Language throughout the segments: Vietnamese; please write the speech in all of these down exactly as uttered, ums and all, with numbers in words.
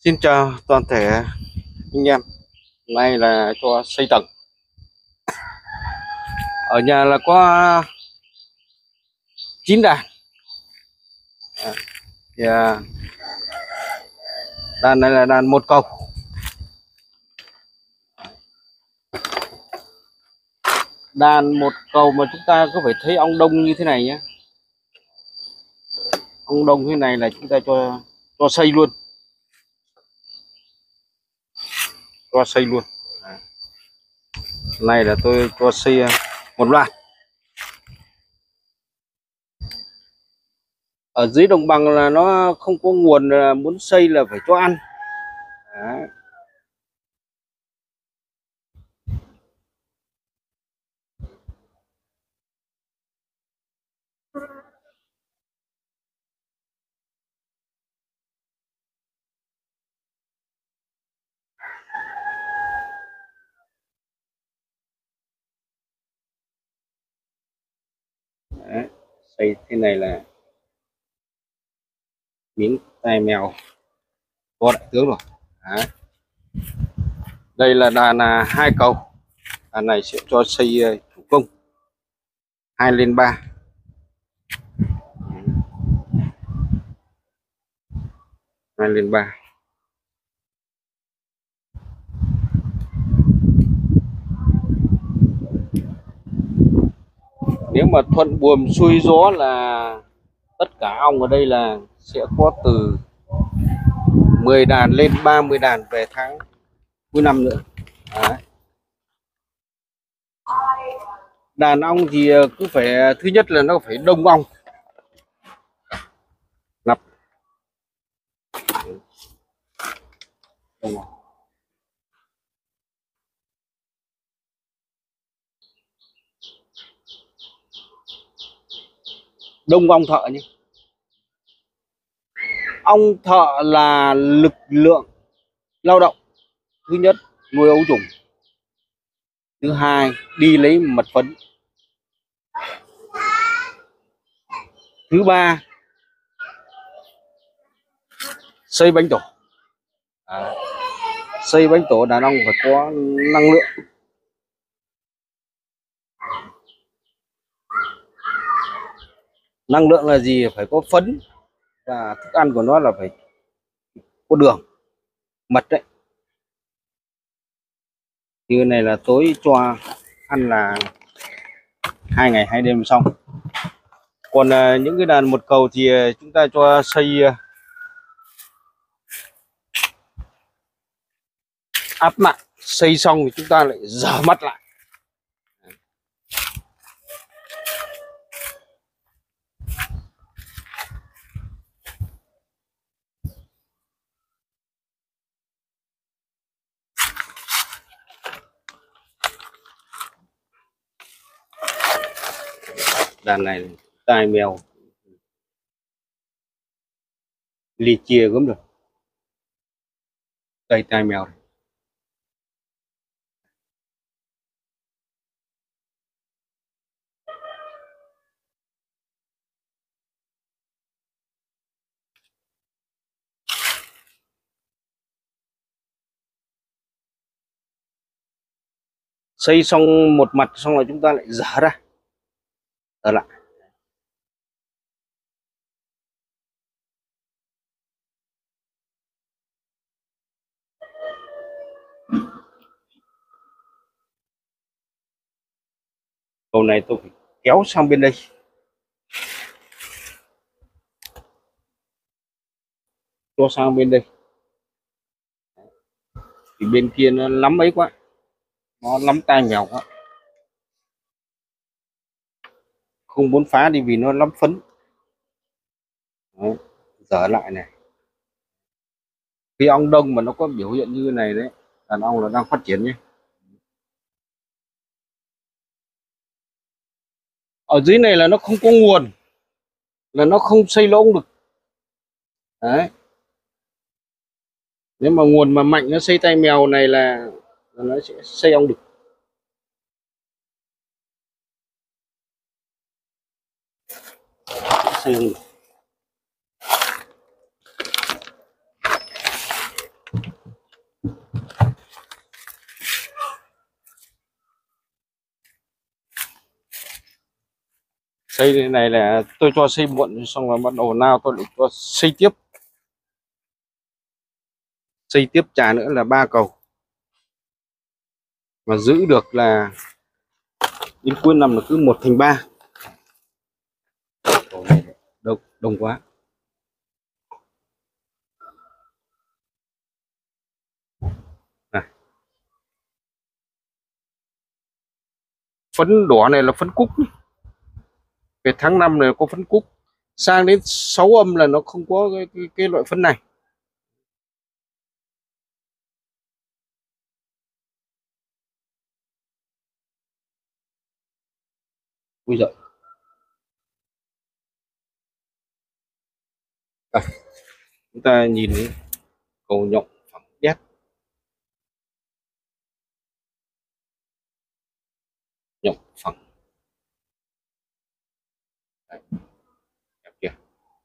Xin chào toàn thể anh em. Hôm nay là cho xây tầng. Ở nhà là có chín đàn. À, thì, à, đàn này là đàn một cầu. Đàn một cầu mà chúng ta có phải thấy ong đông như thế này nhé. Ong đông thế này là chúng ta cho cho xây luôn. Cho xây luôn. À. Này là tôi cho xây một loạt. Ở dưới đồng bằng là nó không có nguồn, là muốn xây là phải cho ăn. Đấy. Đấy. Xây thế này là miếng tai mèo có đại tướng rồi. Đấy. Đây là đàn là hai cầu. Đàn này sẽ cho xây thủ công hai lên ba. Hai lên ba. Nếu mà thuận buồm xuôi gió là tất cả ong ở đây là sẽ có từ mười đàn lên ba mươi đàn về tháng cuối năm nữa. Đấy. Đàn ong thì cứ phải, thứ nhất là nó phải đông ong. Ngập. Đông ong. Đông ong thợ nhé. Ong thợ là lực lượng lao động. Thứ nhất nuôi ấu trùng. Thứ hai đi lấy mật phấn. Thứ ba xây bánh tổ. À, xây bánh tổ đàn ong phải có năng lượng. Năng lượng là gì? Phải có phấn, và thức ăn của nó là phải có đường, mật đấy. Như này là tối cho ăn là hai ngày hai đêm xong. Còn uh, những cái đàn một cầu thì uh, chúng ta cho xây uh, áp lại, xây xong thì chúng ta lại dở mắt lại. Đàn này tai mèo lì chia gớm được. Đây tai mèo này. Xây xong một mặt xong rồi chúng ta lại dở ra, dở lại. Cầu này tôi phải kéo sang bên đây. Cho sang bên đây. Thì bên kia nó lắm ấy quá. Nó lắm tai mèo quá. Không muốn phá đi vì nó lắm phấn. Đấy, dở lại này. Khi ong đông mà nó có biểu hiện như này đấy, đàn ong là đang phát triển nhé. Ở dưới này là nó không có nguồn, là nó không xây lỗ được. Đấy. Nếu mà nguồn mà mạnh nó xây tai mèo này là, là nó sẽ xây ong được. Xây ong được. Xây cái này là tôi cho xây muộn, xong rồi bắt đầu nào tôi lại cho xây tiếp, xây tiếp trà nữa là ba cầu, mà giữ được là đến cuối năm là cứ một thành ba. Đông đông quá. Này. Phấn đỏ này là phấn cúc, cái tháng năm này có phấn cúc, sang đến sáu âm là nó không có cái, cái, cái loại phấn này. Ui giời. À, chúng ta nhìn thấy cầu nhộng phẳng đét, nhộng phẳng. Đấy, đẹp kìa.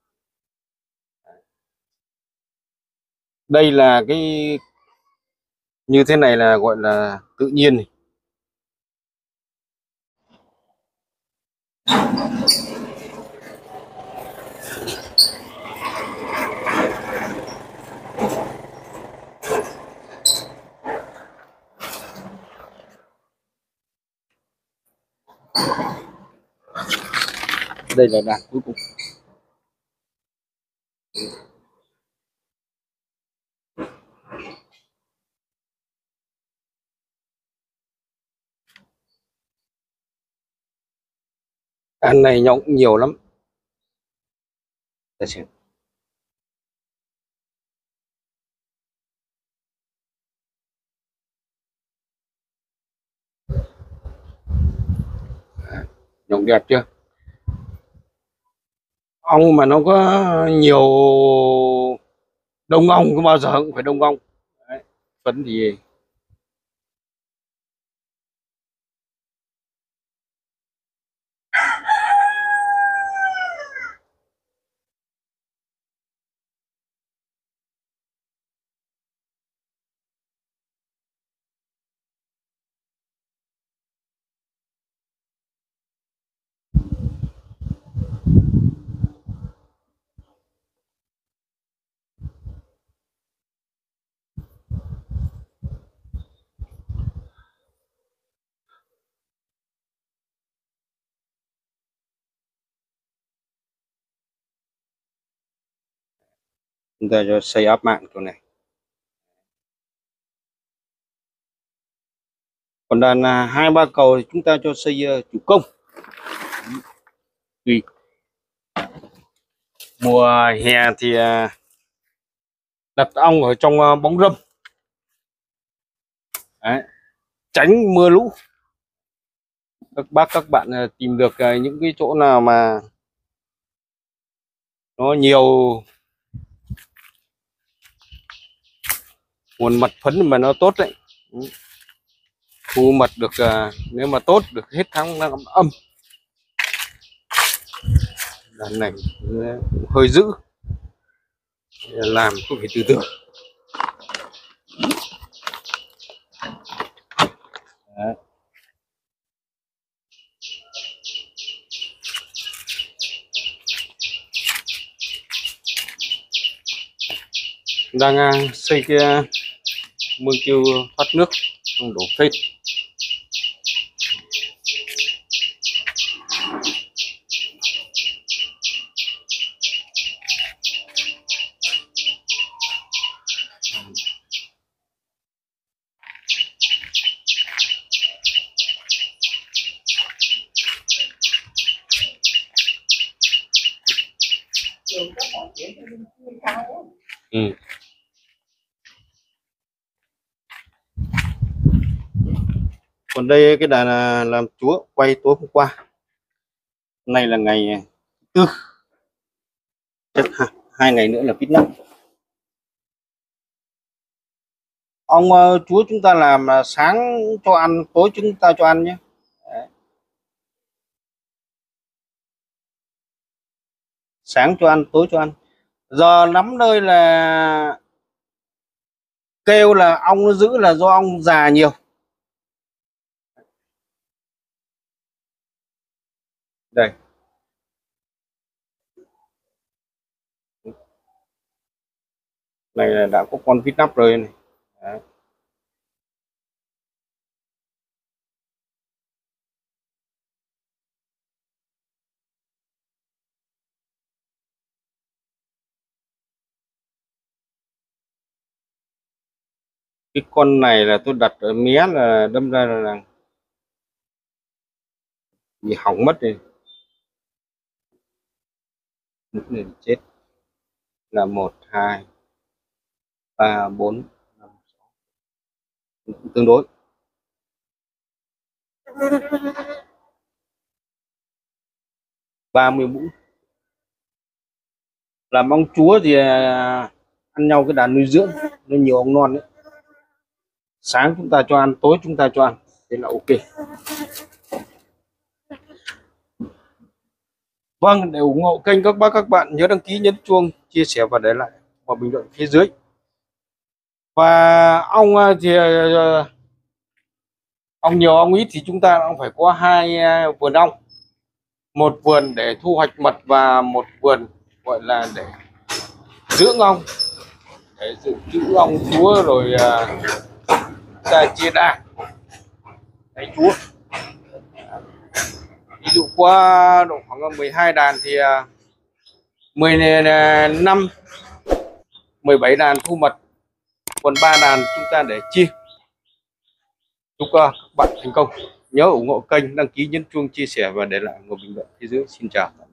Đây là cái như thế này là gọi là tự nhiên này. Đây là đàn cuối cùng. Đàn này nhộng nhiều lắm. Để xem. Nhộng đẹp chưa? Ong mà nó có nhiều đông ong, có bao giờ cũng phải đông ong. Đấy. Phấn thì chúng ta cho xây áp mạng kiểu này. Còn đàn là hai ba cầu thì chúng ta cho xây uh, chủ công. Tùy. Mùa hè thì uh, đặt ong ở trong uh, bóng râm. Đấy. Tránh mưa lũ. Các bác các bạn uh, tìm được uh, những cái chỗ nào mà nó nhiều nguồn mật phấn mà nó tốt đấy, thu mật được uh, nếu mà tốt được hết tháng năm âm. Đàn này hơi dữ, làm cũng phải từ từ. Đấy. Đang uh, xây cái mương tiêu thoát nước, không đổ phết. Ừ. Còn đây cái đàn là làm chúa quay tối hôm qua, hôm nay là ngày tư, chắc hai, hai ngày nữa là vít năm. Ông uh, chúa chúng ta làm là sáng cho ăn, tối chúng ta cho ăn nhé. Đấy. Sáng cho ăn, tối cho ăn. Giờ lắm nơi là kêu là ong nó giữ là do ong già nhiều. Đây, Này là đã có con vít nắp rồi này. Đấy. Cái con này là tôi đặt ở mé là đâm ra là, là bị hỏng mất rồi. Này chết. Là một hai ba bốn năm tương đối. Ba mươi mũ. Làm ong chúa thì à, ăn nhau cái đàn nuôi dưỡng, nó nhiều ong non đấy. Sáng chúng ta cho ăn, tối chúng ta cho ăn, thế là ok. Vâng, để ủng hộ kênh các bác các bạn nhớ đăng ký, nhấn chuông, chia sẻ và để lại vào bình luận phía dưới. Và ong thì ong nhiều ong ít thì chúng ta cũng phải có hai vườn ong, một vườn để thu hoạch mật và một vườn gọi là để dưỡng ong, để giữ chữ ong chúa rồi ta chia đàn đánh chúa. Ví dụ qua độ khoảng mười hai đàn thì mười năm mười bảy đàn thu mật, còn ba đàn chúng ta để chia. Chúc các bạn thành công. Nhớ ủng hộ kênh, đăng ký, nhấn chuông, chia sẻ và để lại một bình luận phía dưới. Xin chào.